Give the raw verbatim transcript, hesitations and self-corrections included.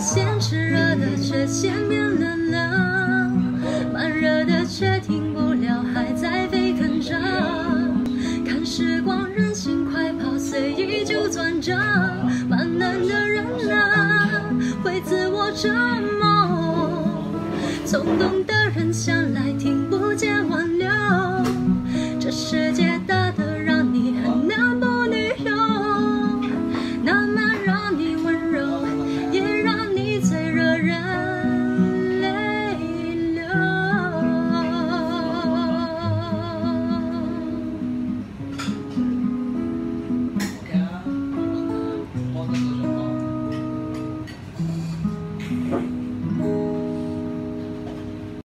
现炽热的却渐变冷了，慢热的却停不了，还在沸腾着。看时光任性快跑，随意就攥着。慢冷的人啊，会自我折磨，冲动。